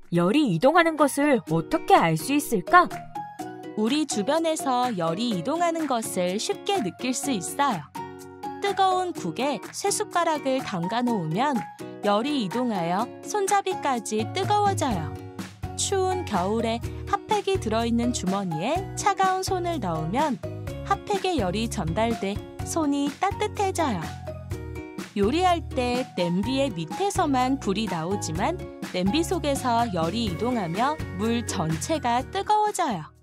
열이 이동하는 것을 어떻게 알 수 있을까? 우리 주변에서 열이 이동하는 것을 쉽게 느낄 수 있어요. 뜨거운 국에 쇠숟가락을 담가 놓으면 열이 이동하여 손잡이까지 뜨거워져요. 추운 겨울에 핫팩이 들어있는 주머니에 차가운 손을 넣으면 핫팩에 열이 전달돼 손이 따뜻해져요. 요리할 때 냄비의 밑에서만 불이 나오지만 냄비 속에서 열이 이동하며 물 전체가 뜨거워져요.